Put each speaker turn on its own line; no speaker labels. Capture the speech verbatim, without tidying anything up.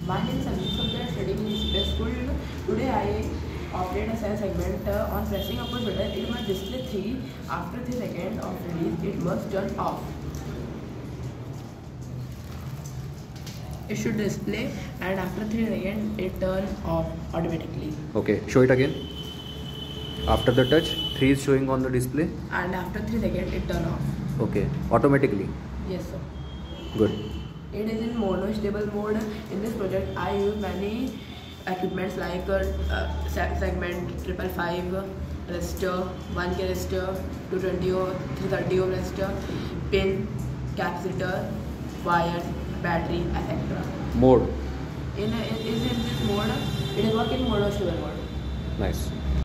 My name is Sandeep Sundar, studying in C P S School. Today I operated a science segment. Uh, on pressing upward button, it must display three. After three seconds of release, it must turn off. It should display, and after three seconds, it turn off automatically.
Okay, show it again. After the touch, three is showing on the display.
And after three seconds, it turn off.
Okay, automatically.
Yes, sir.
Good.
It is in mono stable mode. In this project, I use many equipments like uh, uh, segment triple five, resistor, one K resistor, two twenty ohm, three thirty ohm resistor, pin, capacitor, wires, battery, et cetera.
Mode.
In, in is in this mode, it is work in mono stable mode.
Nice.